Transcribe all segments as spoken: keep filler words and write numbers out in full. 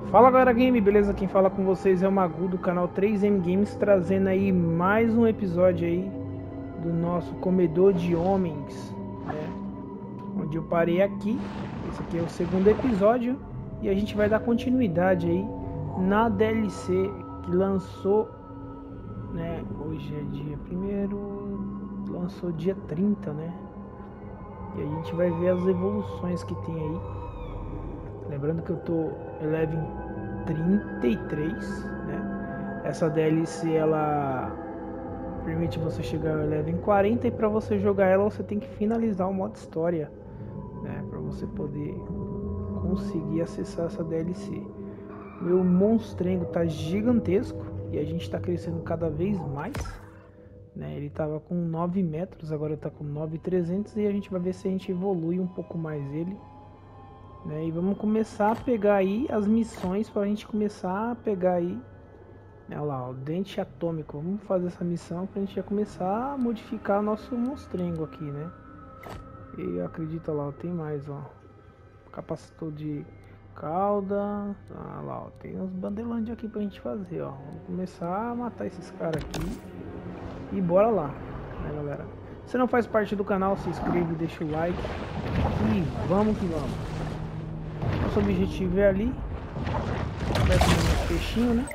Fala galera game, beleza? Quem fala com vocês é o Magu do canal três M Games, trazendo aí mais um episódio aí do nosso Comedor de Homens, né? Onde eu parei aqui. Esse aqui é o segundo episódio e a gente vai dar continuidade aí na D L C que lançou, né? Hoje é dia primeiro, lançou dia trinta, né? E a gente vai ver as evoluções que tem aí. Lembrando que eu tô level trinta e três, né? Essa D L C ela permite você chegar ao level quarenta e para você jogar ela você tem que finalizar o modo história, né? Para você poder conseguir acessar essa D L C. Meu monstrengo tá gigantesco e a gente tá crescendo cada vez mais, né? Ele tava com nove metros, agora tá com nove mil e trezentos e a gente vai ver se a gente evolui um pouco mais ele. Né, e vamos começar a pegar aí as missões para a gente começar a pegar aí, né, olha lá, o dente atômico. Vamos fazer essa missão para a gente já começar a modificar nosso monstrengo aqui, né? E acredita lá, tem mais, ó, capacitor de cauda, ah, lá, ó, tem uns bandelândia aqui para a gente fazer, ó. Vamos começar a matar esses caras aqui e bora lá, né, galera? Se não faz parte do canal, se inscreve, deixa o like e vamos que vamos. Nosso objetivo é ali. Começa um peixinho, né?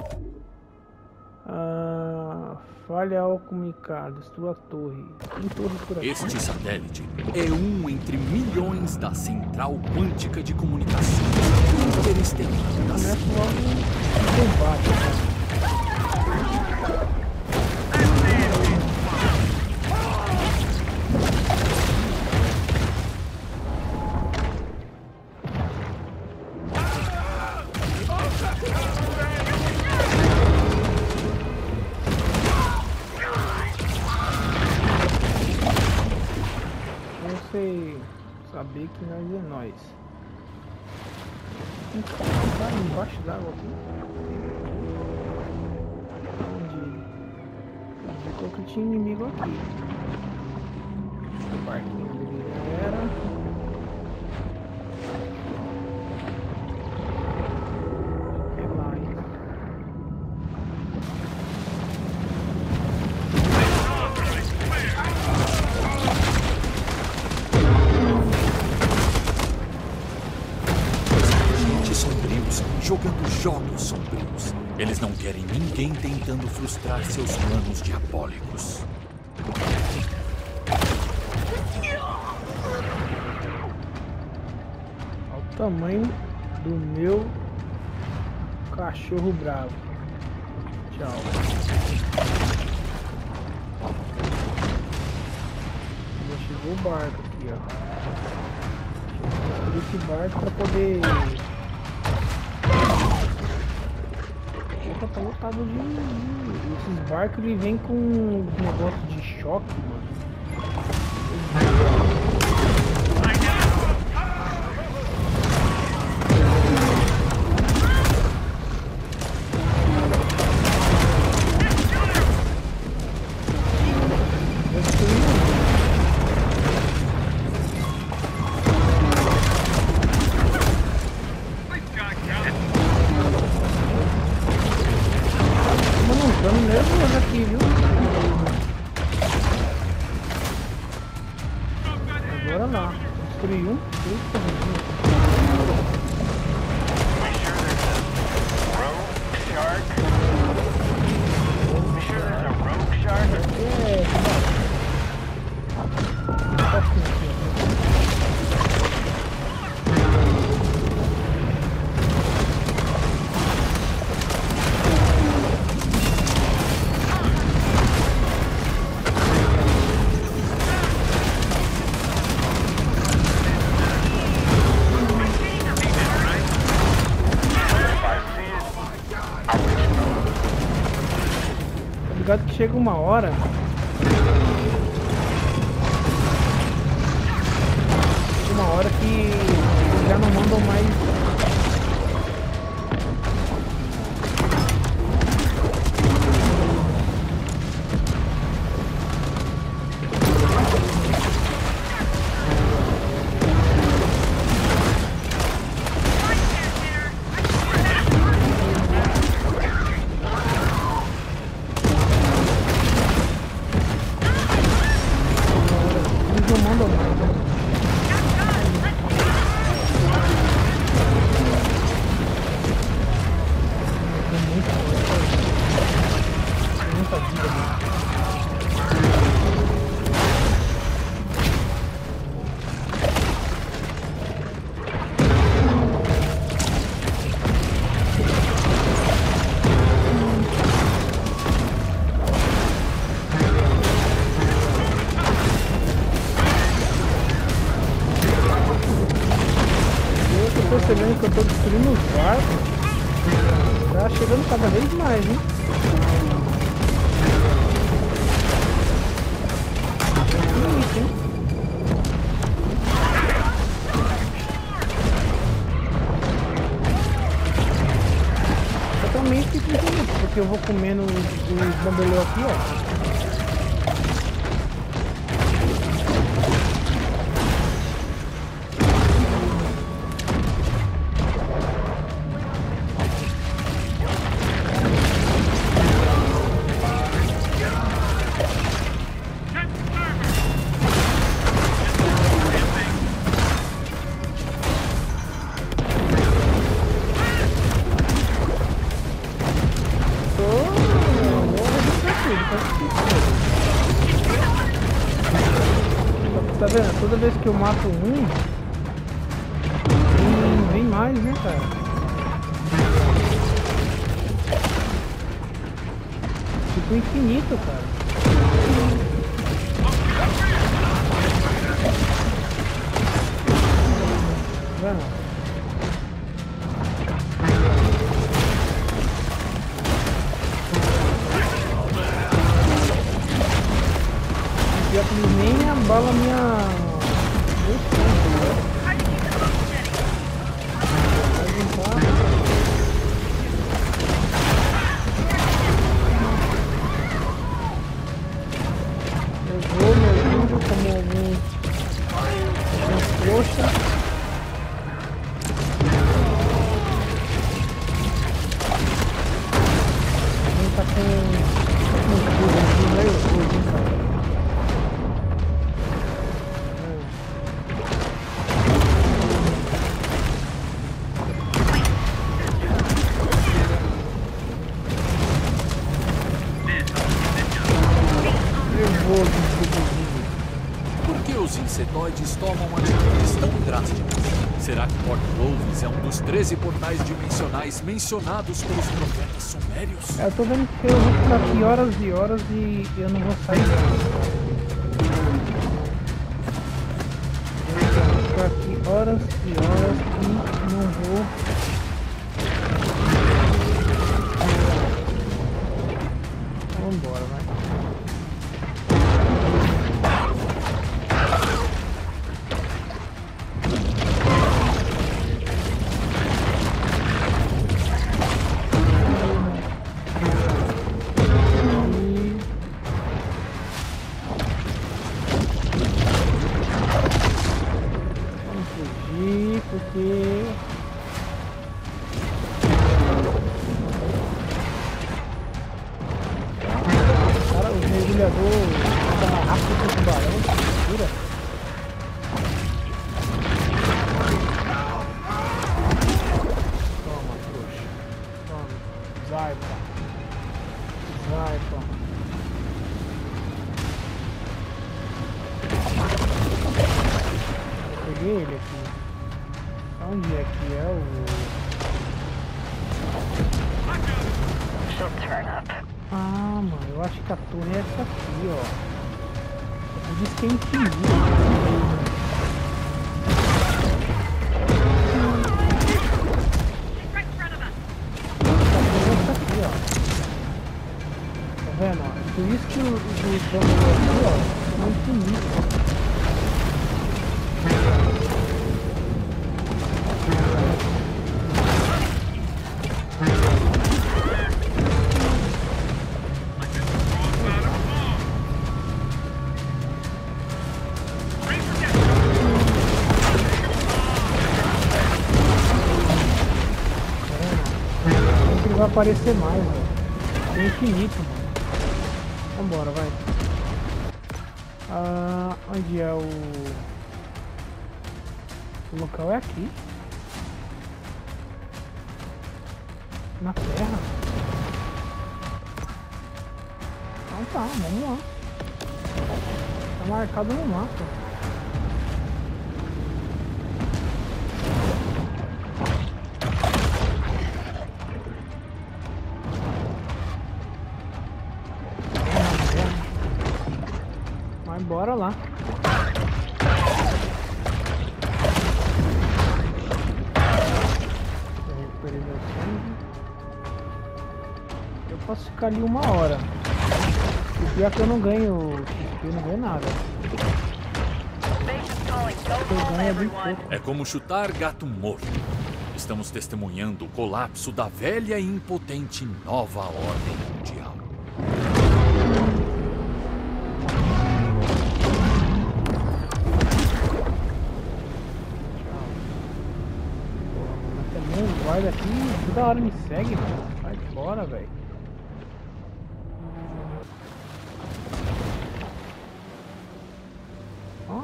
Ah, falha ao comunicar, destrua a torre. Tem torre por aqui. Este satélite é um entre milhões da Central Quântica de Comunicação Interestelar da Começa logo um combate, né? Saber que nós é nós. Tem que ficar embaixo d'água aqui. Onde? Onde que tinha inimigo aqui. O barquinho dele já era. Jogando jogos sombrios. Eles não querem ninguém tentando frustrar seus planos diabólicos. Olha o tamanho do meu cachorro bravo. Tchau. Já chegou o barco aqui, ó. Vou esse barco para poder... Tá lotado de... Esses barcos ele vem com um negócio de choque, mano. Aqui, viu? Agora lá. Destruí um. Ligado que chega uma hora chega uma hora que já não mandam mais. vendo que eu tô destruindo os barcos? Tá chegando cada vez mais, hein? Isso, hein? Totalmente infinito, porque eu vou comendo os, os bambolê aqui, ó. Tá vendo? Toda vez que eu mato um, vem, vem mais, né, cara? Tipo infinito, cara. Tá vendo? Pior que nem abala minha... Eu vou, meu vídeo, como algum... algumas coxas. A gente tá com... com tudo aqui, meio tudo, cara. Por que os insetoides tomam atitudes tão drásticas? Será que Port Louvis é um dos treze portais dimensionais mencionados pelos profetas sumérios? Eu tô vendo que eu vou ficar aqui horas e horas e eu não vou sair. Eu vou ficar aqui horas e horas e não vou. Vambora, vai. Porque cara, o mergulhador tá mais rápido que o tubarão, segura. Toma, trouxa. Toma. Zaipa. Zaipa. Eu peguei ele aqui. Onde é que é o... Ah, mano, eu acho que a torre é essa aqui, ó. Diz que é infinito. Essa aqui, ó. Tá vendo, ó? Por isso que os bambus aqui, ó, são infinitos. Vai aparecer mais, velho. É infinito, mano. Vambora, vai. Ah, onde é o... O local é aqui. Na terra. Então tá, vamos lá. Tá marcado no mapa. Bora lá. posso ficar ali uma hora. O pior é que eu não ganho X P, eu não ganho nada. Eu ganho bem pouco. É como chutar gato morto. Estamos testemunhando o colapso da velha e impotente nova ordem mundial. O guarda aqui toda hora me segue, mano. Vai fora, velho. Ó.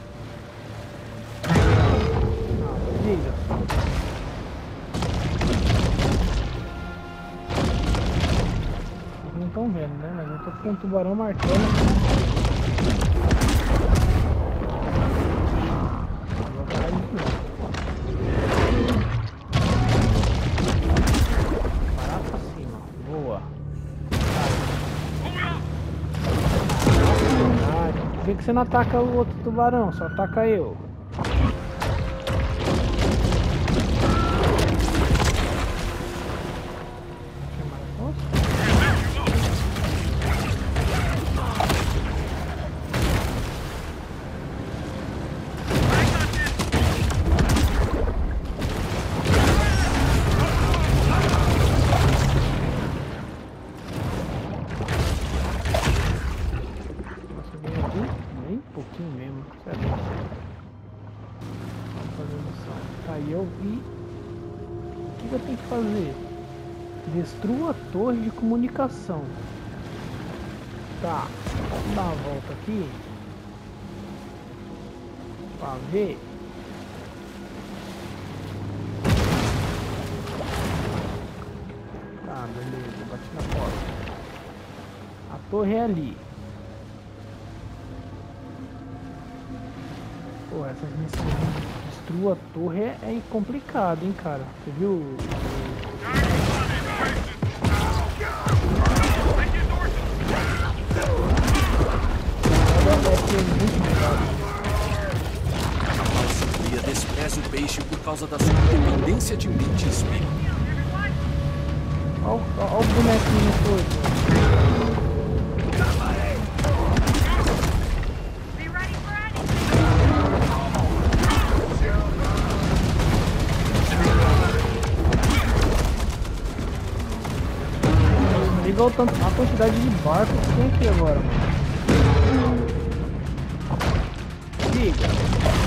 Ah, beleza. Vocês não estão vendo, né? Mas eu tô com um tubarão marcando aqui. Vou parar isso não. Por que que você não ataca o outro tubarão? Só ataca eu. Destrua a torre de comunicação. Tá, vamos dar uma volta aqui pra ver. Tá, beleza, bati na porta. A torre é ali. Pô, essas missões de destrua a torre é, é complicado, hein, cara. Você viu? A Alcindria despreza o peixe por causa da sua dependência de mente e espírito. Olha o bonequinho todo. Liga o tanto, a quantidade de barcos que tem aqui agora, mano. Liga.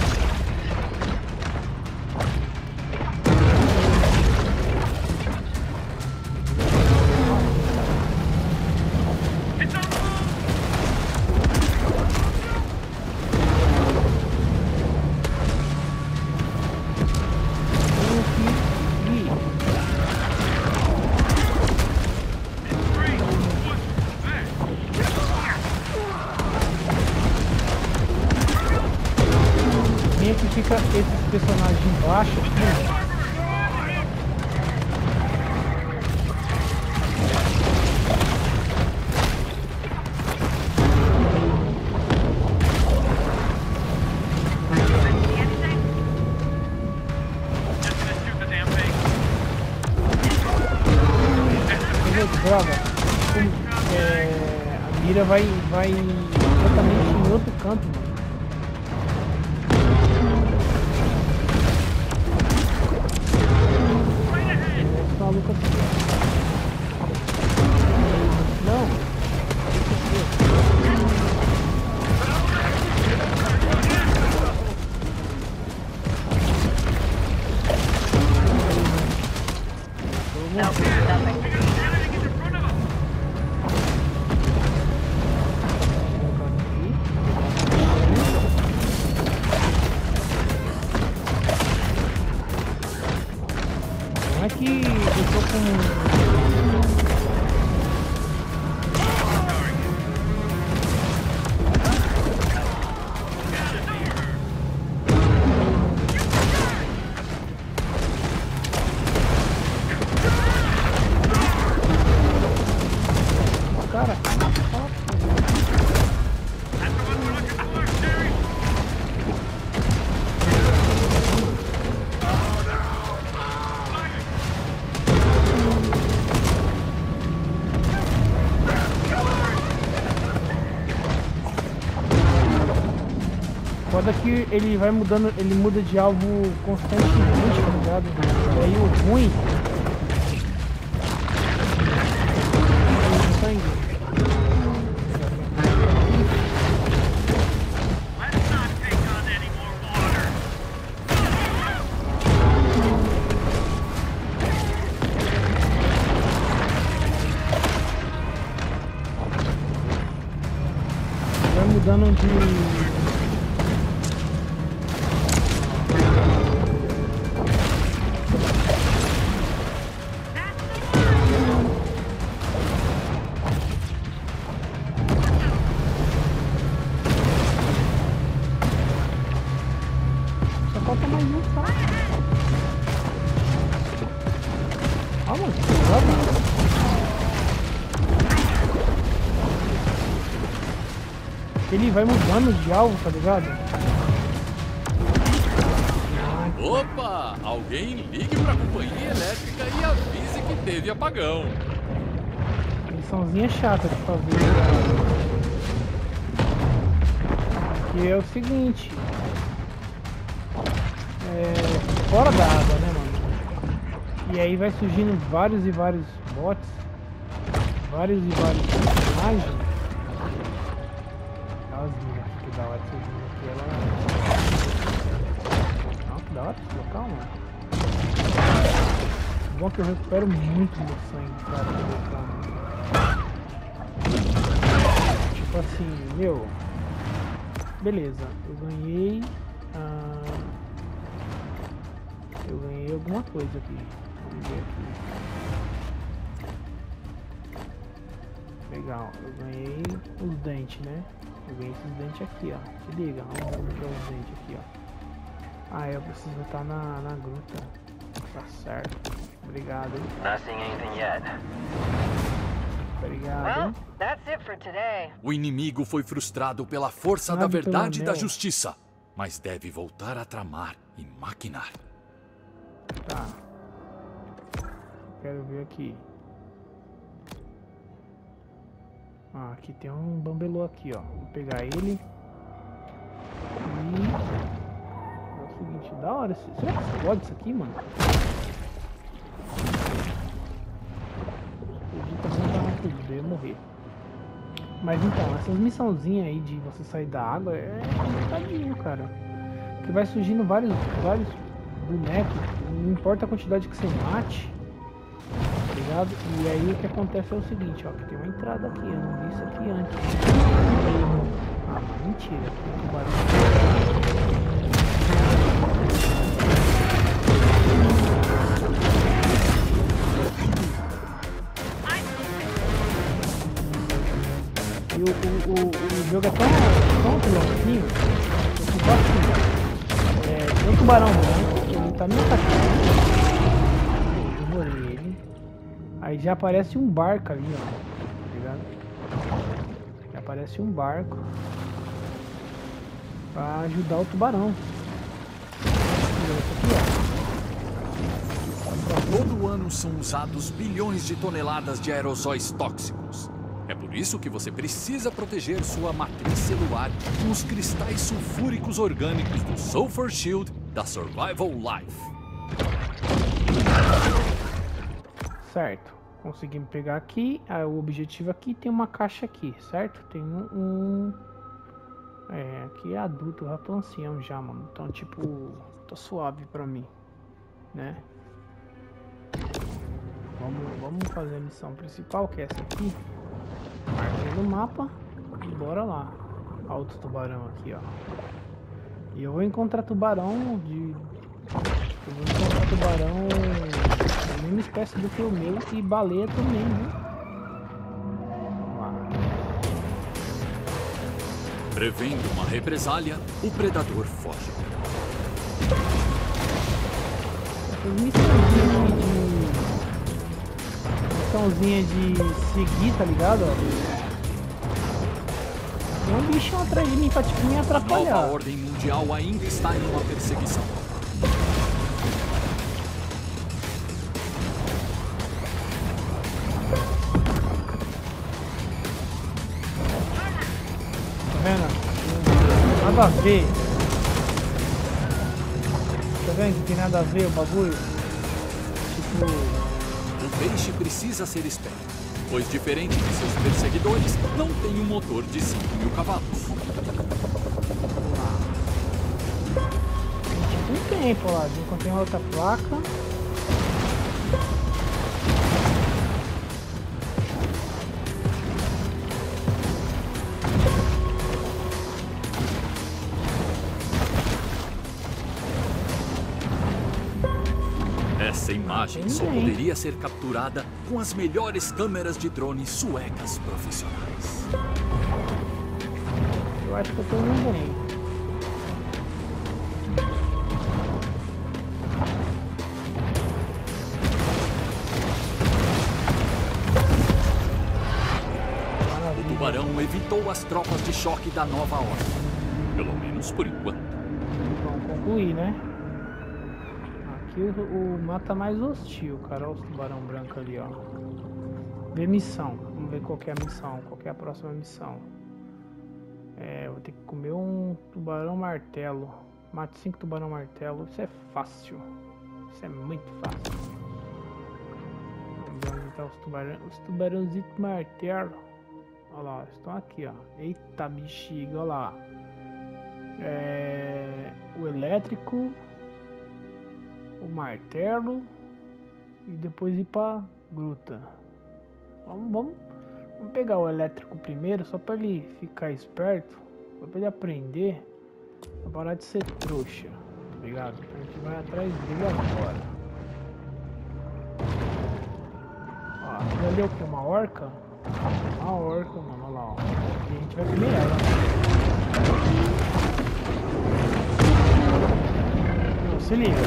Fica esses personagens embaixo aqui. Droga, é, a mira vai, vai exatamente em outro canto, mano. Maluco aqui. Não. Não é que eu tô com... Cara, foda que ele vai mudando, ele muda de alvo constantemente, tá ligado? E aí o ruim... sangue. Vai mudando de... Falta mais um, tá? Ah, mano, ele vai mudando de alvo, tá ligado? Opa! Alguém ligue pra companhia elétrica e avise que teve apagão. Missãozinha chata de fazer. Que é o seguinte. É, fora da água, né, mano? E aí vai surgindo vários e vários bots, vários e vários personagens. As minas, que da hora de surgir aqui, ela... Não, que da hora esse local, mano. Bom que eu recupero muito meu sangue, cara, tipo assim, meu... Beleza, eu ganhei... Ah... Eu ganhei alguma coisa aqui. Vamos ver aqui. Legal, eu ganhei os dentes, né? Eu ganhei esses dentes aqui, ó. Se liga, vamos ver o que é os dentes aqui, ó. Ah, eu preciso estar na, na gruta. Tá certo. Obrigado, hein? Obrigado, hein? O inimigo foi frustrado pela força Nada da verdade e pelo da anel. justiça, mas deve voltar a tramar e maquinar. Tá. Quero ver aqui. Ah, aqui tem um bambelô aqui, ó. Vou pegar ele. E... É o seguinte, da hora. esse- Será que você pode isso aqui, mano? Acredita muito rápido, eu ia morrer. Mas então, essas missãozinhas aí de você sair da água é complicadinho, cara. Porque vai surgindo vários, vários bonecos, não importa a quantidade que você mate, tá ligado? E aí o que acontece é o seguinte, ó, que tem uma entrada aqui, eu não vi isso aqui antes. Ah, mas mentira, tem um tubarão. E o, o, o, o jogo é tão, tão pilotinho, que assim, é, tem um tubarão branco, ele tá meio atacando. Eu morei ele. Aí já aparece um barco ali, ó. Tá ligado? Já aparece um barco pra ajudar o tubarão. E esse aqui, ó. Todo ano são usados bilhões de toneladas de aerosóis tóxicos. É por isso que você precisa proteger sua matriz celular com os cristais sulfúricos orgânicos do Sulfur Shield da Survival Life. Certo. Conseguimos pegar aqui. Ah, o objetivo aqui tem uma caixa aqui, certo? Tem um... um... É, aqui é adulto, já tô ancião já, mano. Então, tipo, tá suave pra mim, né? Vamos, vamos fazer a missão principal, que é essa aqui. Marquei no mapa e bora lá. Olha outro tubarão aqui, ó. E eu vou encontrar tubarão de... Eu vou encontrar tubarão da mesma espécie do que o meu e baleia também, né? Vamos lá. Prevendo uma represália, o predador foge. Essas missãozinhas aqui de... Missãozinha de seguir, tá ligado? Ó. Tem um bichão atrás de mim pra tipo, me A atrapalhar. nova ordem mundial ainda está em uma perseguição. Tá vendo? Nada a ver. vendo que tem nada a ver o bagulho? Tipo... O peixe precisa ser esperto, pois diferente de seus perseguidores, não tem um motor de cinco mil cavalos. Tem tempo lá, encontrei uma outra placa. Essa imagem só poderia ser capturada com as melhores câmeras de drone suecas profissionais. Eu acho que eu tô indo bem. O tubarão evitou as tropas de choque da nova ordem. Pelo menos por enquanto. Vamos concluir, né? Aqui o, o mata mais hostil, cara. Olha os tubarão branco ali, ó. Ver missão. Vamos ver qual que é a missão. Qual que é a próxima missão. É, vou ter que comer um tubarão martelo. Mate cinco tubarão martelo. Isso é fácil. Isso é muito fácil. Vamos ver onde tá os tubarão. Os tubarãozitos martelo. Olha lá, estão aqui, ó. Eita bexiga, olha lá. É, o elétrico, o martelo e depois ir pra gruta. Vamos, vamos, vamos pegar o elétrico primeiro, só para ele ficar esperto, para ele aprender a parar de ser trouxa, tá ligado? A gente vai atrás dele agora. Ó, aquilo ali é o que? Uma orca? Uma orca, mano, olha lá, ó. E a gente vai comer ela. Não, se liga.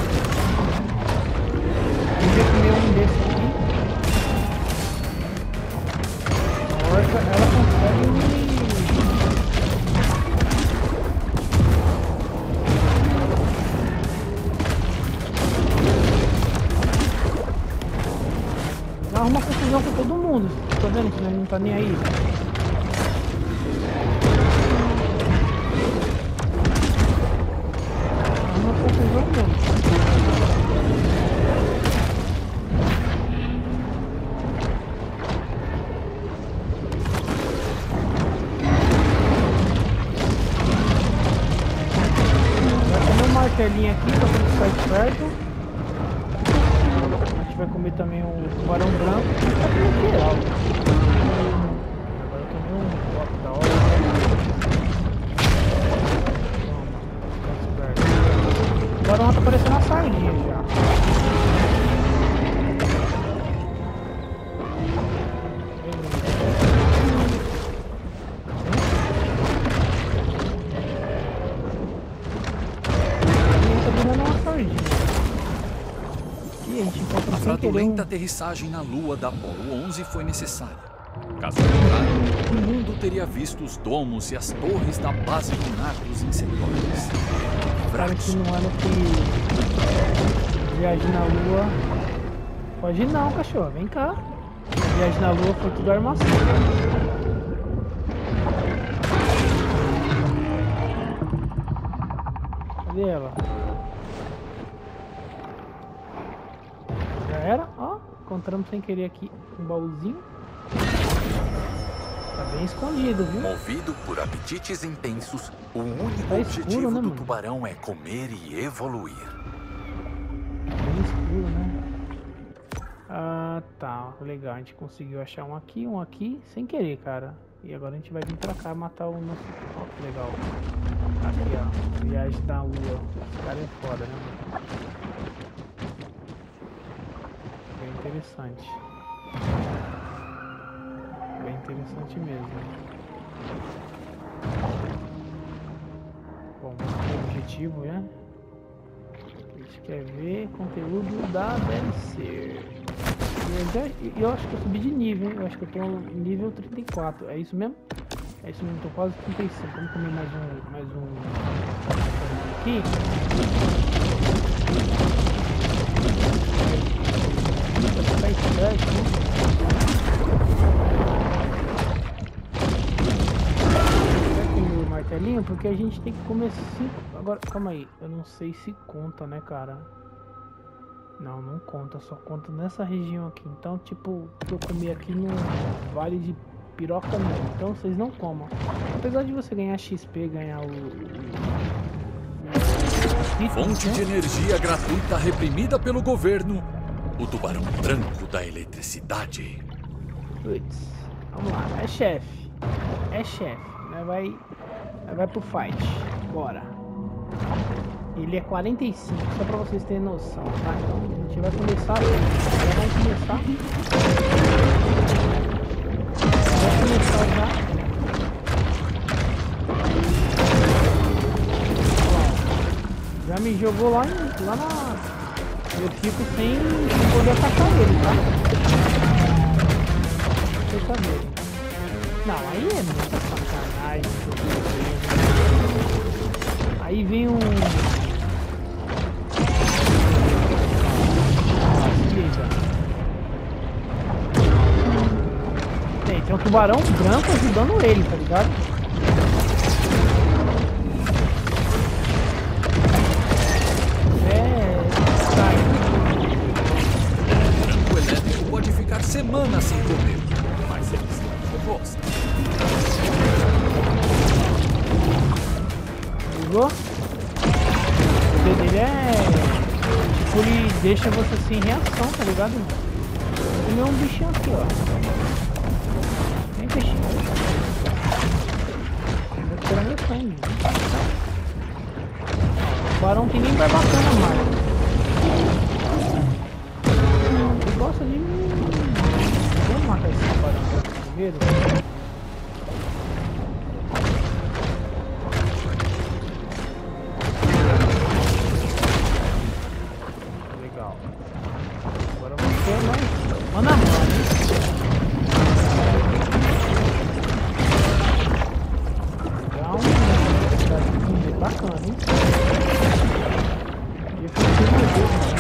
Eu ia comer um desse aqui. A orca, ela consegue me... arruma confusão com todo mundo. Tá vendo que ele não tá nem aí? Arruma confusão mesmo. Vai comer um martelinho aqui pra você ficar esperto. Vai comer também um tubarão branco e tá comendo geral. Agora eu tomei um bloco da hora. O tubarão tá parecendo uma sardinha já. Tá virando uma sardinha. A fraudulenta aterrissagem na lua da Apollo onze foi necessária. Caso contrário, o mundo teria visto os domos e as torres da base lunar dos insetores. Claro que no ano que viagem na lua... Pode ir não, cachorro, vem cá. A viagem na lua foi tudo armação. Cadê ela? Era, ó, encontramos sem querer aqui um baúzinho. Tá bem escondido, viu? Movido por apetites intensos, o único tá objetivo escuro, né, do mano? tubarão é comer e evoluir. Bem escuro, né? Ah, tá, legal. A gente conseguiu achar um aqui, um aqui, sem querer, cara. E agora a gente vai vir pra cá matar o nosso... Ó, que legal. Aqui, ó, viagem da lua. Esse cara é foda, né, mano? Interessante. Bem interessante mesmo. Bom, o objetivo, né? A gente quer ver conteúdo da D L C. Eu, já, eu acho que eu subi de nível, hein? Eu acho que eu tô no nível trinta e quatro. É isso mesmo? É isso mesmo, tô quase trinta e cinco. Vamos comer mais um. Mais um. Aqui. Tá esperto, né? Vai comer o martelinho? pouquinho, porque a gente tem que comer cinco... Agora, calma aí. Eu não sei se conta, né, cara? Não, não conta. Só conta nessa região aqui. Então, tipo, o que eu comi aqui no vale de piroca mesmo. Então, vocês não comam. Apesar de você ganhar X P, ganhar o... Fonte de energia gratuita reprimida pelo governo. O tubarão branco da eletricidade. Putz, vamos lá. É chefe. É chefe. Vai, vai, vai pro fight. Bora. Ele é quarenta e cinco, só pra vocês terem noção, tá? Então a gente vai começar. Já vai começar. Vai começar já. Já me jogou lá, em, lá na... Eu fico sem, sem poder atacar ele, tá? Deixa eu ver. Não, aí é muita sacanagem. Aí vem um... Tem, tem um tubarão branco ajudando ele, tá ligado? Semanas sem comer, mas eles não gostam. Pegou? O poder dele é... Tipo, ele deixa você sem reação, tá ligado? Ele é um bichinho aqui, ó. Vem, peixinho. Vou tirar meu sangue. O barão tem nem barbacana mais. Ele gosta de mim. Vamos matar esse tubarão primeiro. Legal. Agora vamos ter mais. Mano a mano, hein? Legal. Bacana, hein? E eu fiquei meu Deus, mano.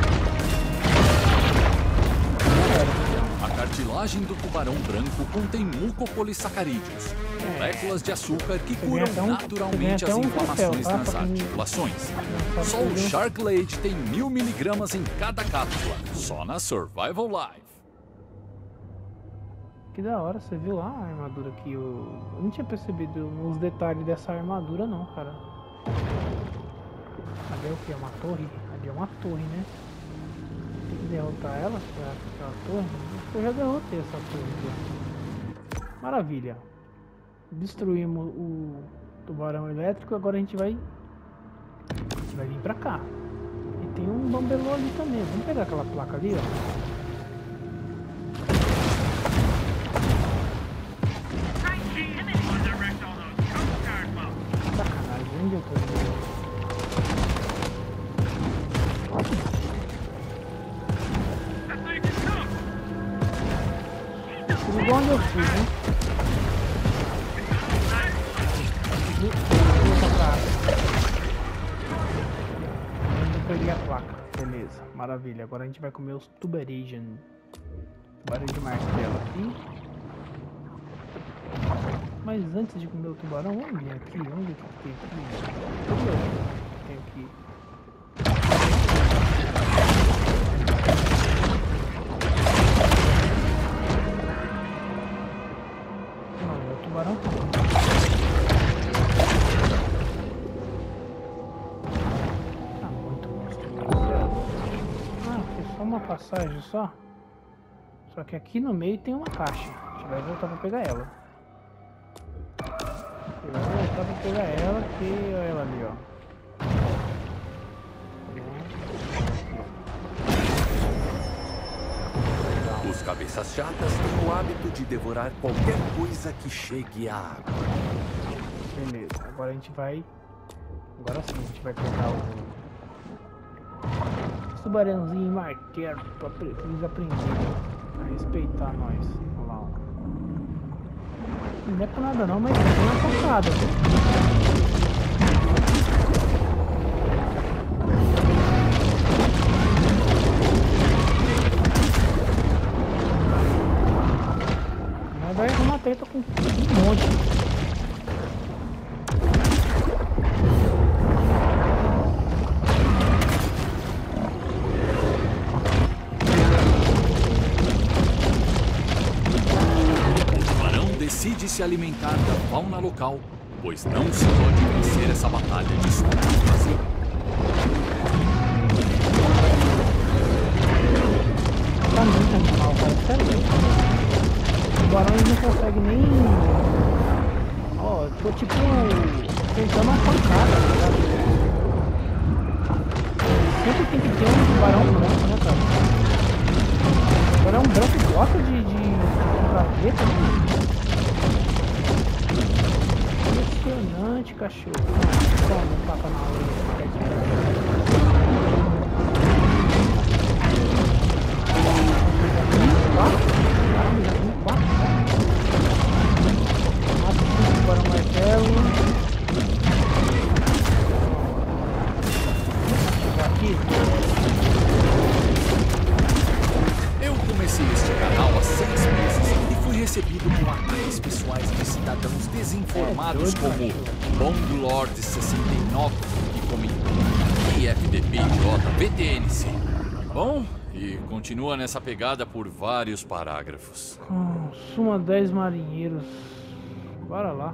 A cartilagem do tubarão branco contém mucopolissacarídeos, moléculas de açúcar que curam um, naturalmente as um inflamações papel, tá? nas articulações. Só o Shark Lade tem mil miligramas em cada cápsula, só na Survival Life. Que da hora, você viu lá a armadura que eu... eu não tinha percebido os detalhes dessa armadura não, cara. Ali é o que? É uma torre? Ali é uma torre, né? Tem que derrotar ela, aquela torre. Eu já derrotei essa torre. Maravilha. Destruímos o tubarão elétrico, agora a gente vai... vai vir pra cá. E tem um bambelô ali também. Vamos pegar aquela placa ali, ó. Sacanagem, onde eu tô? Tudo onde eu fui, né? Eu peguei a placa, beleza, maravilha. Agora a gente vai comer os tubarão. Tubarão de martelo aqui. Mas antes de comer o tubarão, vamos vir aqui. Onde que tem aqui? Tem aqui. Não, meu tubarão tá. Tá muito monstro. Ah, foi só uma passagem só. Só que aqui no meio tem uma caixa. A gente vai voltar pra pegar ela. Eu vou voltar pra pegar ela, que olha ela ali, ó. Os cabeças chatas têm o hábito de devorar qualquer coisa que chegue à água. Beleza, agora a gente vai... Agora sim, a gente vai pegar o... tubarãozinho martelo pra eles aprenderem a respeitar nós. Olha lá, ó. Não é por nada não, mas é uma pancada, viu? Mas vai arrumar treta com um monte. se alimentar da fauna local, pois não se pode vencer essa batalha de sombras vazio. Tá muito animal, cara. Sério mesmo. Os tubarões não conseguem nem... Ó, eu tô tipo... tentando uma pancada, tá ligado? Sempre tem que ter um tubarão branco, né, cara? O tubarão branco gosta de... de... capeta, né? Impressionante, cachorro. Toma um tapa na orelha. Caramba, já tem quatro, né? Mata cinco para o martelo. Aqui. Eu comecei este canal há seis meses e fui recebido com ataques pessoais de cidadãos desinformados como Bong Lord sessenta e nove, que comentou I F D P J V T N C. Bom, e continua nessa pegada por vários parágrafos. Hum, suma dez marinheiros. Bora lá.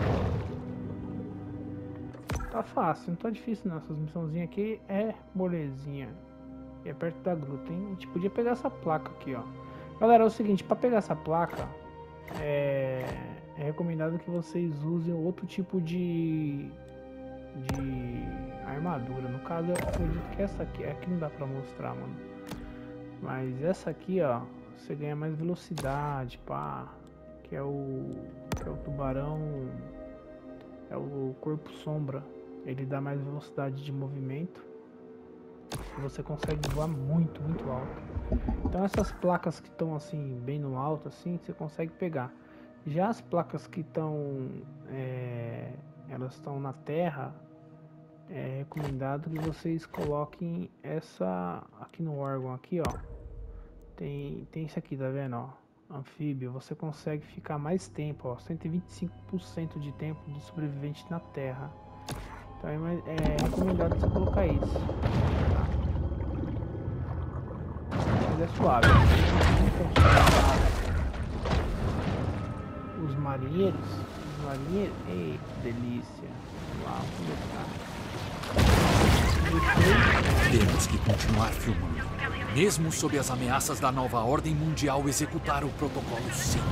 Tá fácil, não tá difícil não. Essas missãozinhas aqui é molezinha. E é perto da gruta, hein? A gente podia pegar essa placa aqui, ó. Galera, é o seguinte, para pegar essa placa, é... é recomendado que vocês usem outro tipo de... de armadura. No caso, eu acredito que essa aqui, aqui não dá pra mostrar, mano. Mas essa aqui, ó, você ganha mais velocidade, pá. Que é o... que é o tubarão... é o corpo sombra. Ele dá mais velocidade de movimento. Você consegue voar muito, muito alto. Então essas placas que estão assim, bem no alto, assim, você consegue pegar. Já as placas que estão, é, elas estão na terra, é recomendado que vocês coloquem essa aqui no órgão, aqui, ó. Tem, tem isso aqui, tá vendo, ó? Anfíbio, você consegue ficar mais tempo, ó, cento e vinte e cinco por cento de tempo de sobrevivente na terra. Então é, mais, é recomendado você colocar isso. Mas é suave. Os marinheiros, os marinheiros, ei, que delícia. Uau, como Temos que continuar filmando, mesmo sob as ameaças da nova ordem mundial executar o protocolo cinco.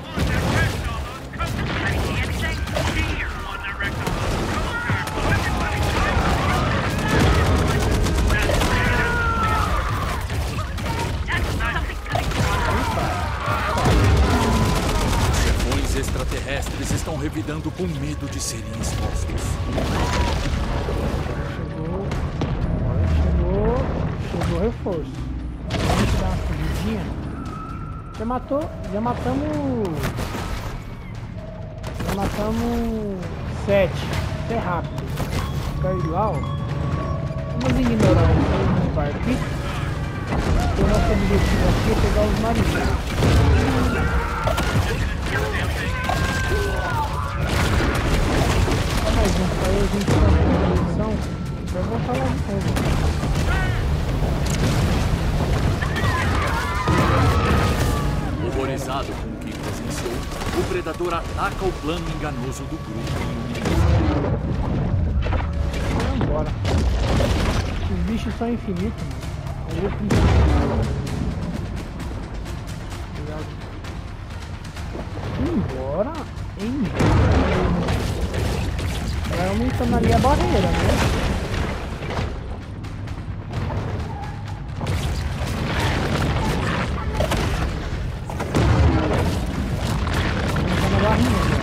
Extraterrestres estão revidando com medo de serem expostos. Chegou, agora chegou, chegou reforço. Vamos dar uma fugidinha. Já matou, já matamos, já matamos sete. Isso é rápido. Fica lá, ó. Vamos ignorar o barco aqui. O nosso objetivo aqui é pegar os marinheiros. Mais um, aí a gente tá na missão, vai voltar lá de novo. Horrorizado com o que presenciou, o predador ataca o plano enganoso do grupo. Vamos embora. Os bichos são infinitos, mano. Eu preciso... Embora, embora. Vai aumentando ali a barreira, né? Aumentando a barrinha, né?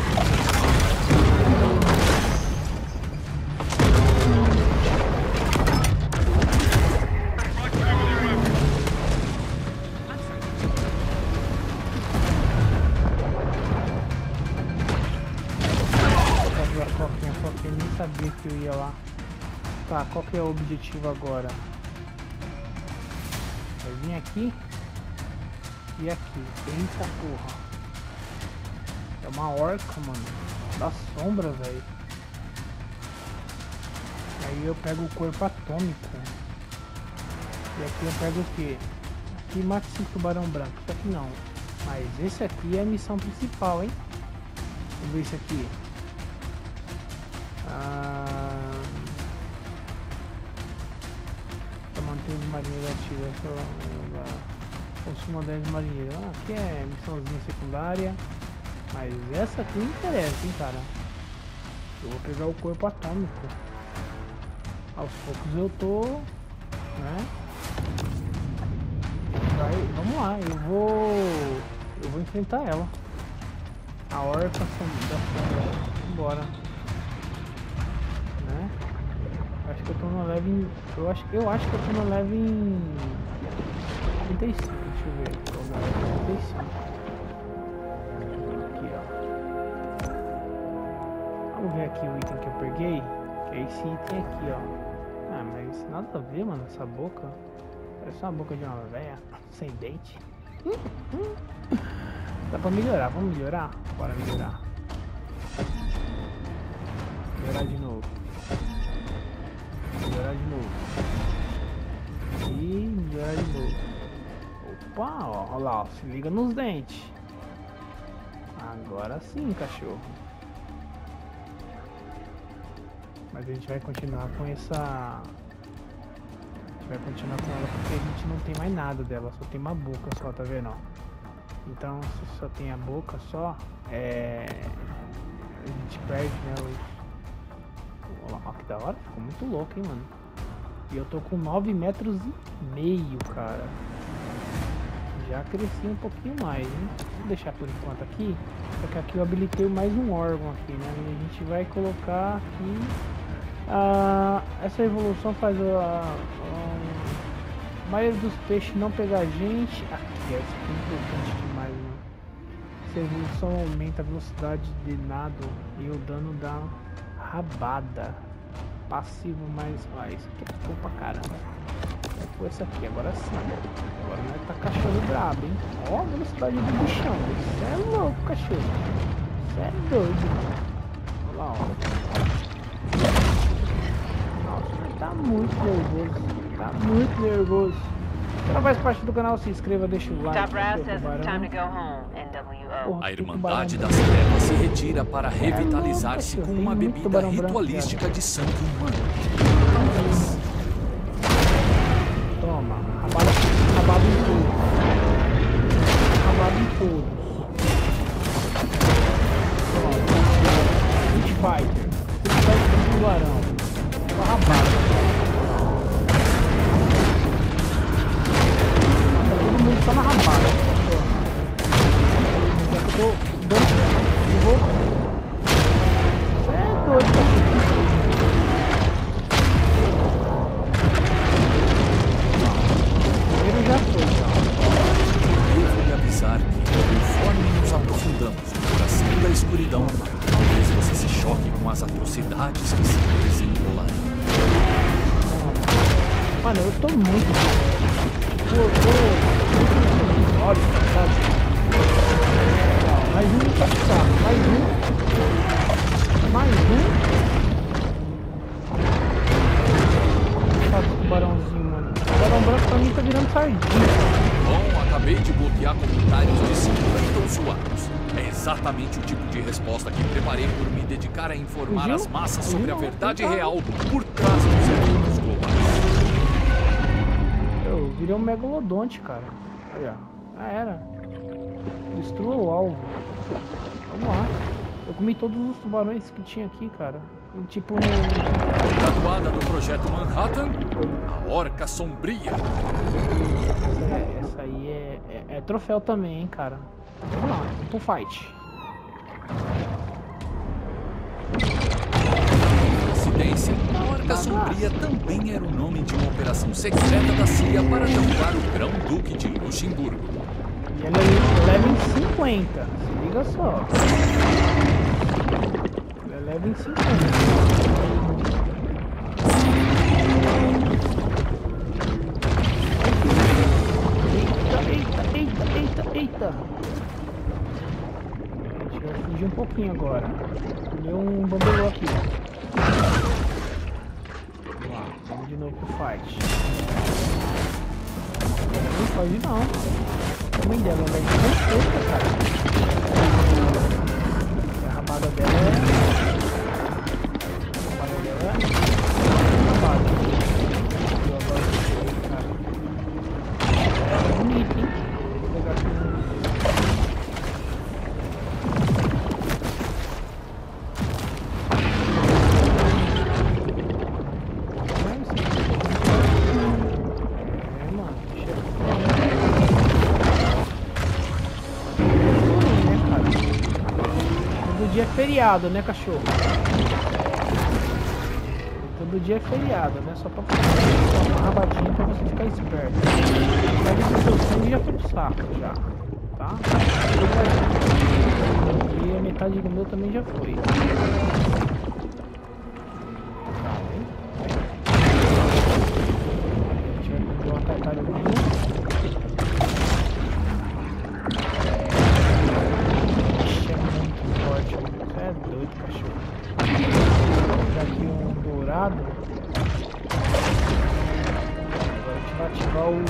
Eu nem sabia que eu ia lá. Tá, qual que é o objetivo agora? Vai vir aqui e aqui. Eita porra. É uma orca, mano. Da sombra, velho. Aí eu pego o corpo atômico. E aqui eu pego o que? Aqui mata esse tubarão branco. Isso aqui não. Mas esse aqui é a missão principal, hein? Vamos ver isso aqui. Ah, para manter os marinheiros ativos. Consuma dez marinheiros. Ah, aqui é missãozinha secundária. Mas essa aqui me interessa, hein, cara. Eu vou pegar o corpo atômico. Aos poucos eu tô, né? Vai, vamos lá, eu vou. Eu vou enfrentar ela. A orca da sombra. Vambora. Né? Acho que eu tô no level. Eu acho, eu acho que eu tô no level trinta e cinco. Deixa eu ver. Tô no level trinta e cinco. Vamos ver aqui o item que eu peguei, que é esse item aqui, ó. Ah, mas nada a ver, mano, essa boca. Parece uma boca de uma véia, sem dente. Dá pra melhorar, vamos melhorar? Bora melhorar. Melhorar de novo. Melhorar de novo. E melhorar de novo. Opa, ó, ó lá, ó, se liga nos dentes. Agora sim, cachorro. Mas a gente vai continuar com essa... A gente vai continuar com ela porque a gente não tem mais nada dela. Só tem uma boca só, tá vendo? Então, se só tem a boca só, é... a gente perde, né? Os... Olha lá, que da hora. Ficou muito louco, hein, mano. E eu tô com nove metros e meio, cara. Já cresci um pouquinho mais, hein? Vou deixar por enquanto aqui. Só que aqui eu habilitei mais um órgão aqui, né? E a gente vai colocar aqui... Ah, essa evolução faz a, a, a maioria dos peixes não pegar a gente. Aqui, é importante demais, né? Essa evolução aumenta a velocidade de nado e o dano da rabada. Passivo mais. Ah, isso aqui é bom pra caramba. Foi essa aqui, agora sim. Agora nós tá cachorro brabo, hein? Ó a velocidade do bichão. Isso é louco, cachorro. Isso é doido. Olha lá, ó. Nossa, tá muito nervoso. Tá muito nervoso. Se não faz parte do canal, se inscreva, deixa o like. A Irmandade das Trevas se retira para revitalizar-se com uma bebida ritualística de sangue humano. Toma, rabada, rabada em todos. Rabada em todos. Toma, Street Fighter. Street Fighter do tubarão. Uma rabada. Tá todo mundo só na rabada. Já que eu tô dando. Eu vou. É doido. Já foi, Devo lhe avisar que, conforme nos aprofundamos no coração da escuridão, talvez você se choque com as atrocidades que se desenrolarão. Mano, eu tô muito. Eu tô muito ódio, sabe? Mais um tá saco, mais um. Mais um. Sabe o tubarãozinho, mano. O tubarão branco pra mim tá virando sardinha. Bom, acabei de bloquear comentários de cinquenta usuários. É exatamente o tipo de resposta que preparei por me dedicar a informar Fugiu? as massas sobre Fugiu? a verdade Fugiu? real por trás dos eventos globais. Eu virei um megalodonte, cara. Olha, já era. Destrua o alvo. Vamos lá. Eu comi todos os tubarões que tinha aqui, cara. Tipo no... Graduada do projeto Manhattan, a Orca Sombria. É, essa aí é, é, é troféu também, hein, cara. Vamos lá, pro fight. Coincidência, a Orca Sombria também era o nome de uma operação secreta da C I A para derrubar o Grão-Duque de Luxemburgo. E ela é level cinquenta, se liga só. Ela é level cinquenta. Eita, eita, eita, eita. A gente vai fugir um pouquinho agora. Deu um bambelô aqui. Vamos lá, vamos de novo pro fight. Não pode não. A mãe dela vai ser perfeita, cara. A rabada espada dela é... A espada dela é... Acabada. Eu agora sei, cara. É bonito, hein? Vou pegar aqui um... Dia é feriado, né, cachorro? Todo dia é feriado, né? Só pra fazer uma rabadinha pra você ficar esperto. Mas o seu sangue já foi pro saco, já. Tá? E a metade do meu também já foi. Tá, hein? A gente vai comprar uma tartaruguinha. É doido, cachorro. Vou pegar aqui um dourado. Agora a gente vai ativar o...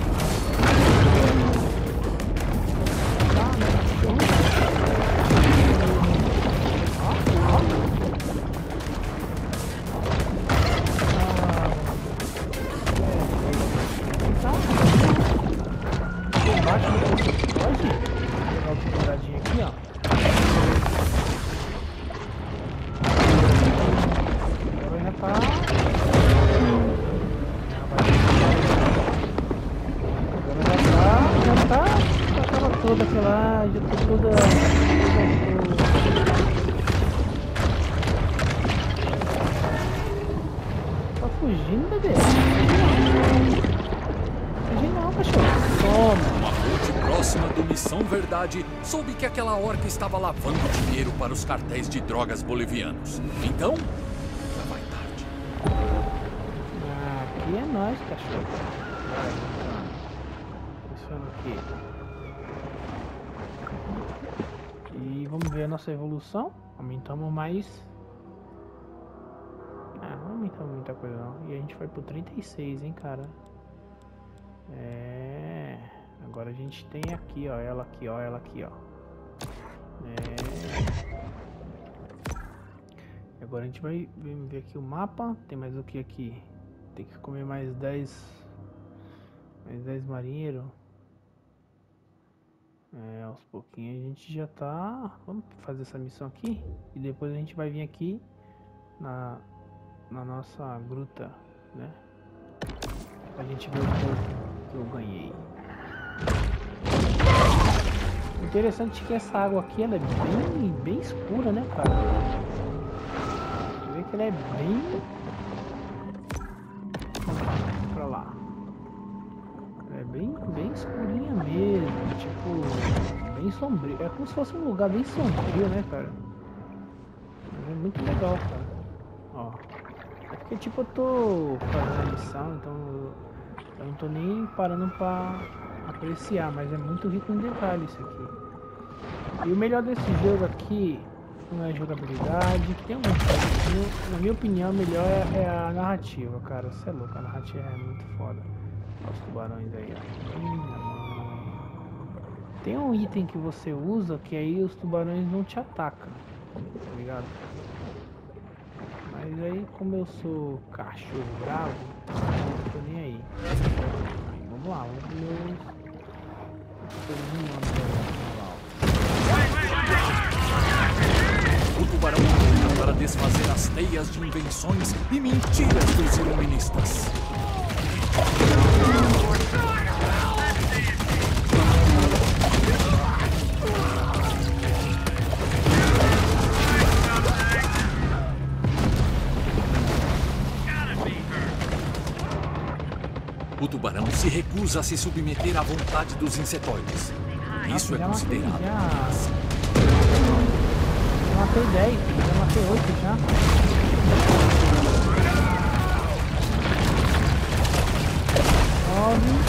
Ah, né, cachorro? Ó, ó. Ah, tá. Embaixo do pode? Vou pegar o douradinho aqui, ó. Toda aquela, já tô toda, tá fugindo, bebê? Fugir não, cachorro. Toma. Uma fonte próxima do Missão Verdade soube que aquela orca estava lavando dinheiro para os cartéis de drogas bolivianos. Então, já vai tarde. Ah, aqui é nós, cachorro. Pressiona aqui. E vamos ver a nossa evolução. Aumentamos mais. Ah, não aumentamos muita coisa não. E a gente vai pro trinta e seis, hein, cara. É. Agora a gente tem aqui, ó. Ela aqui, ó. Ela aqui, ó. É. Agora a gente vai ver aqui o mapa. Tem mais o que aqui? Tem que comer mais dez. Mais dez marinheiros. É, aos pouquinhos a gente já tá... Vamos fazer essa missão aqui. E depois a gente vai vir aqui na, na nossa gruta, né? Pra gente ver o que eu ganhei. Interessante que essa água aqui, ela é bem, bem escura, né, cara? Você vê que ela é bem... Pra lá. É bem, bem escurinha mesmo, tipo, bem sombrio. É como se fosse um lugar bem sombrio, né, cara? Mas é muito legal, cara. Ó, é porque tipo eu tô fazendo a missão, então eu, eu não tô nem parando pra apreciar, mas é muito rico em detalhes isso aqui. E o melhor desse jogo aqui não é a jogabilidade, que tem um na minha opinião, o melhor é, é a narrativa, cara. Você é louco, a narrativa é muito foda. Olha os tubarões aí, ó. Tem um item que você usa que aí os tubarões não te atacam, tá ligado? Mas aí, como eu sou cachorro bravo, não tô nem aí. Aí vamos lá, vamos ver meus... O tubarão luta para desfazer as teias de invenções e mentiras dos iluministas. O tubarão se recusa a se submeter à vontade dos insetóides. Isso é considerado. Já matei dez, já matei oito já. nove.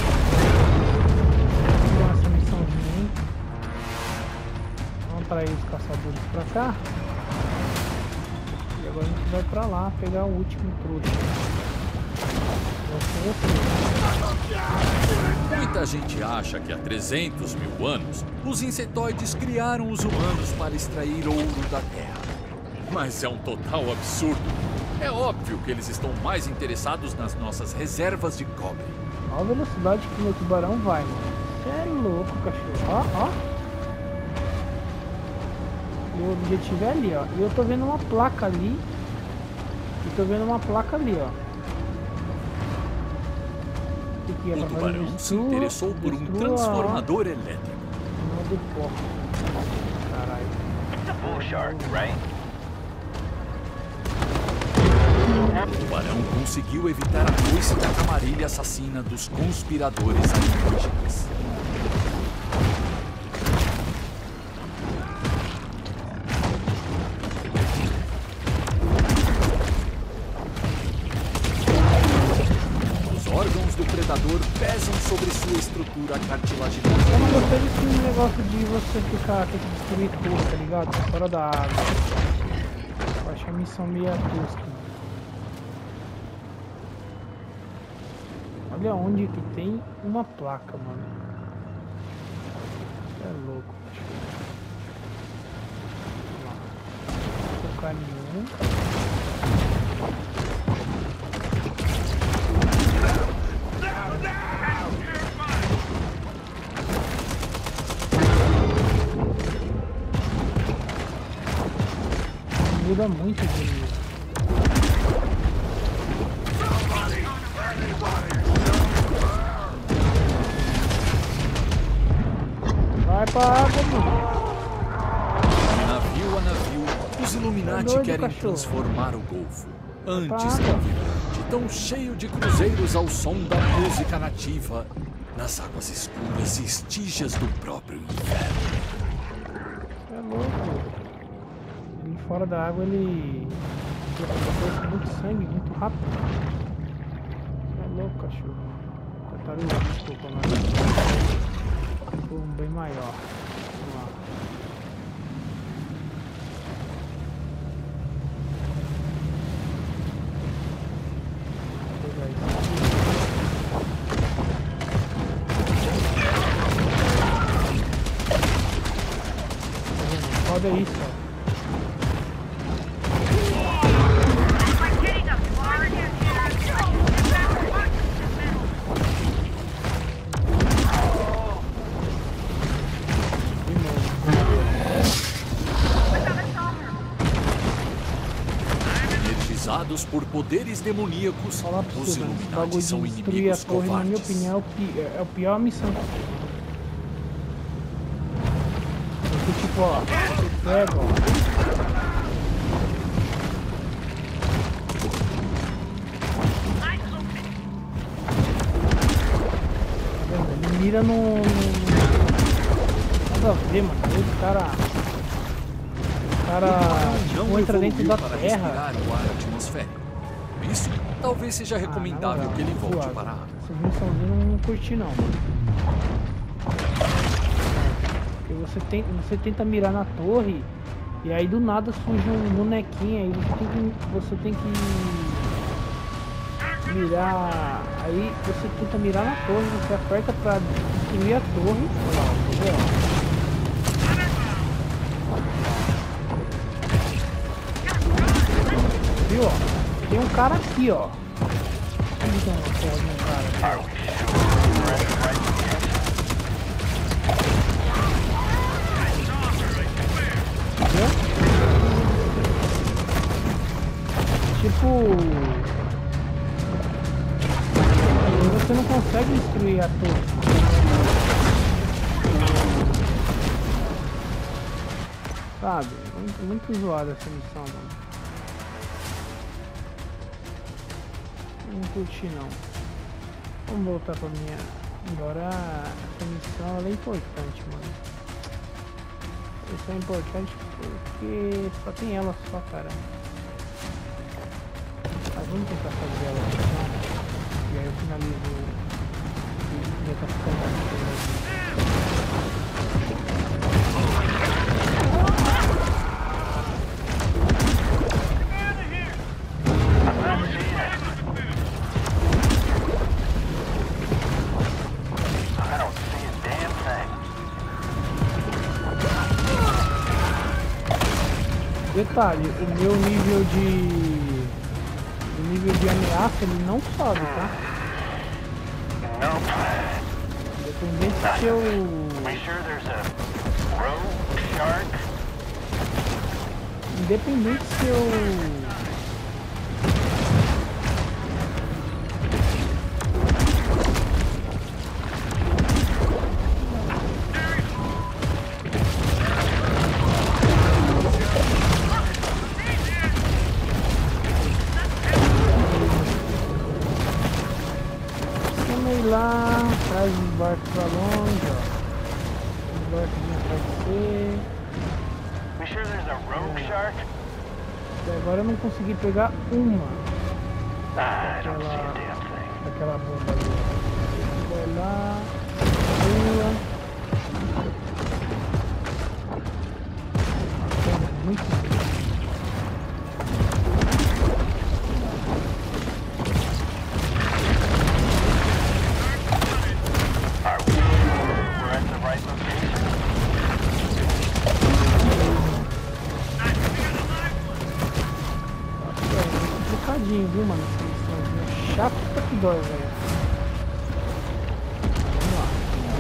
Vamos essa missãozinha aí. Vamos trair os caçadores pra cá. E agora a gente vai pra lá pegar o último trouxa. Muita gente acha que há trezentos mil anos, os insetoides criaram os humanos para extrair ouro da Terra. Mas é um total absurdo. É óbvio que eles estão mais interessados nas nossas reservas de cobre. Olha a velocidade que o meu tubarão vai, mano. Você é louco, cachorro. Ó, ó. O objetivo é ali, ó. E eu tô vendo uma placa ali. E tô vendo uma placa ali, ó. Que é o tubarão destrua, se interessou por um transformador elétrico. Não do pó. Caralho. Bull shark, right? O tubarão conseguiu evitar a foice da camarilha assassina dos conspiradores alienígenas. Os órgãos do predador pesam sobre sua estrutura cartilaginosa. Eu não gostei desse negócio de você ficar tem que destruir tudo, tá ligado? Fora da água. Eu acho a missão meio tosca. Olha onde que tem uma placa, mano. Você é louco. Vamos lá. Não vou tocar nenhum. Muda muito de nível. Vai pra água, mano. Navio a navio, os Illuminati doido, querem cachorro. transformar o Golfo. Antes água. cativante, tão cheio de cruzeiros ao som da música nativa, nas águas escuras e estígias do próprio inferno. É louco. Ele fora da água, ele... ele muito sangue, muito rápido. É louco, cachorro. Tartaruga, desculpa, mas... Foi um bem maior. Vamos lá. Vou pegar isso aqui. Tá vendo? Roda isso, ó. Energizados por poderes demoníacos, Falar pra os você, mano, esse bagulho Illuminati de são destruir a inimigos torre, na minha covardes. opinião, é o pi- é a pior missão que tem. Porque, tipo, ó, você pega, ó. Tá vendo? Ele mira no... Nada a ver, mano. Aí o cara... O cara Não tipo, entra dentro evoluiu da para terra. respirar o ar atmosférico. Por isso, talvez seja recomendável Ah, não, que ele não, volte suave. para a água. Essa missãozinha eu não curti não, mano. Porque você, tem, você tenta mirar na torre e aí do nada surge um bonequinho aí você tem que. Você tem que mirar. Aí você tenta mirar na torre, você aperta pra destruir a torre. Olha lá, tá vendo? Viu, ó? Tem um cara aqui, ó. Onde tem um, tem um cara aqui? Entendeu? Tipo... Você não consegue destruir a torre. Sabe? Muito, muito zoada essa missão, mano. Não curti não. Vamos voltar pra minha. Agora essa missão ela é importante, mano. Isso é importante porque só tem ela só, cara. Mas vamos tentar fazer ela então. E aí eu finalizo. E já tá ficando aqui. Detalhe, o meu nível de... O nível de ameaça ele não sobe, tá? Independente se eu... Independente se eu... lá, traz os barcos pra longe, ó. Os barcos vêm atrás de você. Até agora eu não consegui pegar uma daquela, daquela bomba ali. Vai lá, pula. Muito bom. Viu, mano? Essa chato que dói, velho. Vamos lá.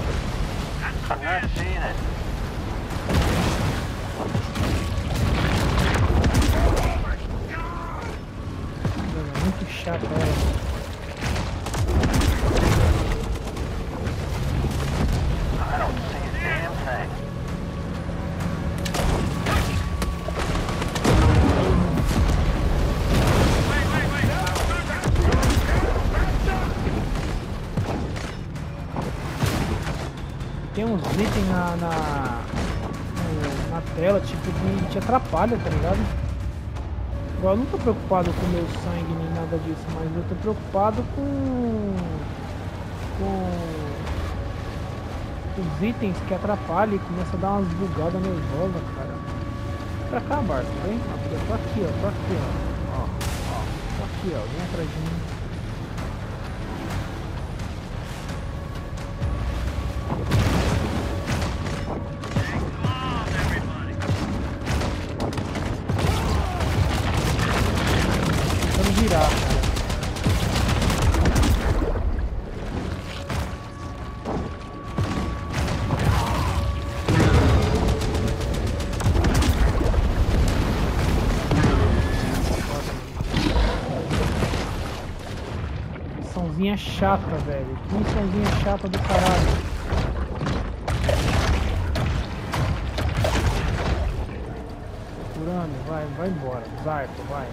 É muito chato, ela. Tem uns itens na, na, na tela, tipo, que te atrapalha, tá ligado? Eu não tô preocupado com o meu sangue nem nada disso, mas eu tô preocupado com, com os itens que atrapalham e começa a dar umas bugadas nervosas, cara. Pra cá, barco, vem? Eu tô aqui, ó, tô aqui, ó. Ó, ó, tô aqui, ó, vem atrás de mim. Virar, cara. Missãozinha chata, velho. Que missãozinha chata do caralho. Curando, vai, vai embora. Zarco, vai.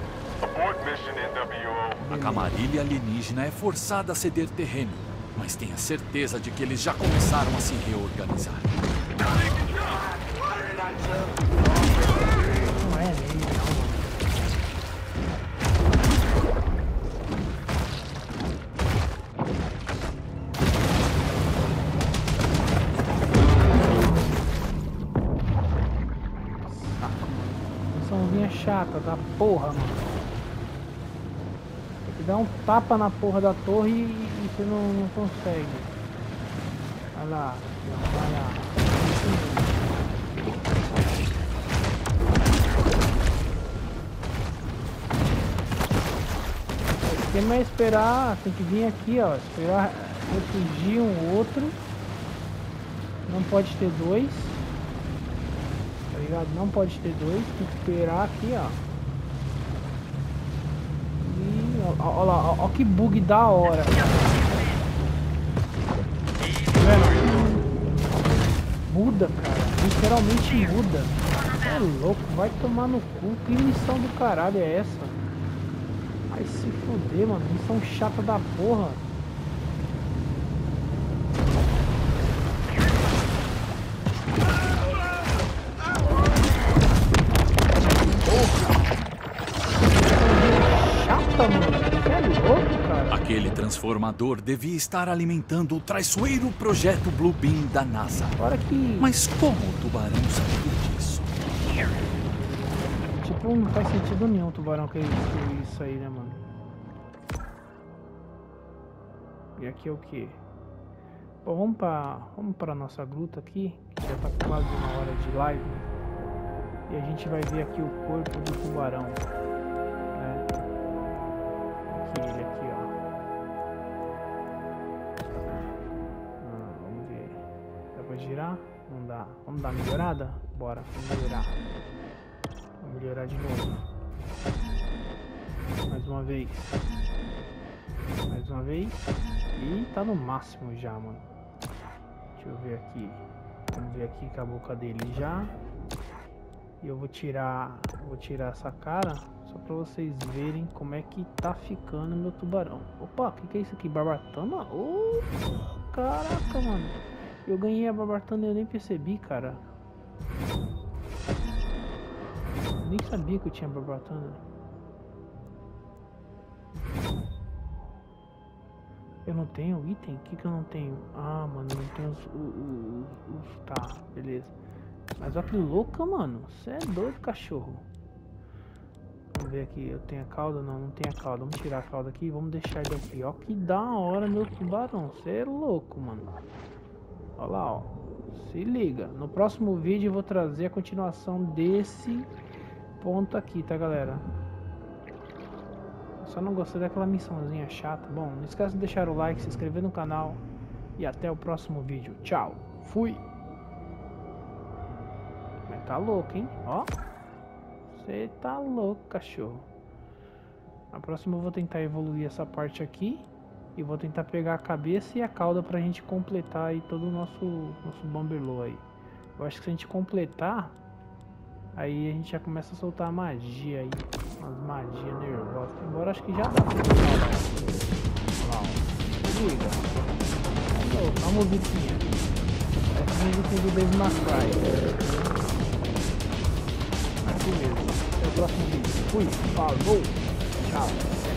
A camarilha alienígena é forçada a ceder terreno, mas tenha certeza de que eles já começaram a se reorganizar. Não é nele, não. Missãozinha chata da porra, mano. Dá um tapa na porra da torre e, e você não, não consegue. Vai lá, vai lá. O esquema é esperar, tem que vir aqui, ó, esperar refugir um outro. Não pode ter dois. Tá ligado? Não pode ter dois, tem que esperar aqui, ó. Olha lá, olha que bug da hora. Tá vendo? Muda, cara. Literalmente muda. É louco, vai tomar no cu. Que missão do caralho é essa? Vai se foder, mano. Missão chata da porra. Aquele transformador devia estar alimentando o traiçoeiro projeto Blue Beam da NASA. Agora que... Mas como o tubarão sabia disso? Tipo, não faz sentido nenhum o tubarão que isso aí, né, mano? E aqui é o que? Bom, vamos pra, vamos pra nossa gruta aqui, que já tá quase uma hora de live. E a gente vai ver aqui o corpo do tubarão. Né? Aqui, ele aqui, ó. Ah, vamos ver. Dá pra girar? Não dá. Vamos dar uma melhorada? Bora, vamos melhorar. Vamos melhorar de novo. Mais uma vez. Mais uma vez. E tá no máximo já, mano. Deixa eu ver aqui. Vamos ver aqui com a boca dele já. E eu vou tirar. Vou tirar essa cara. Só pra vocês verem como é que tá ficando meu tubarão. Opa, o que, que é isso aqui? Barbatana? Oh, caraca, mano. Eu ganhei a barbatana e eu nem percebi, cara. Eu nem sabia que eu tinha barbatana. Eu não tenho item? O que que eu não tenho? Ah, mano, eu não tenho os, os, os, os... Tá, beleza. Mas olha que louca, mano. Você é doido, cachorro. Vamos ver aqui. Eu tenho a cauda? Não, não tenho a cauda. Vamos tirar a cauda aqui e vamos deixar ele aqui. Ó que da hora, meu tubarão. Você é louco, mano. Olha lá, ó. Se liga. No próximo vídeo eu vou trazer a continuação desse ponto aqui, tá, galera? Só não gostei daquela missãozinha chata. Bom, não esquece de deixar o like, se inscrever no canal. E até o próximo vídeo. Tchau. Fui. Mas tá louco, hein? Ó. Você tá louco, cachorro. Na próxima eu vou tentar evoluir essa parte aqui. E vou tentar pegar a cabeça e a cauda pra gente completar aí todo o nosso, nosso Bomberlo aí. Eu acho que se a gente completar, aí a gente já começa a soltar a magia aí. Umas magias nervosas. Embora acho que já dá pra soltar. Olha lá, ó. Liga. Olha a musiquinha. Essa musiquinha do Devil May Cry. Aqui mesmo. Até o próximo vídeo. Fui. Falou. Tchau.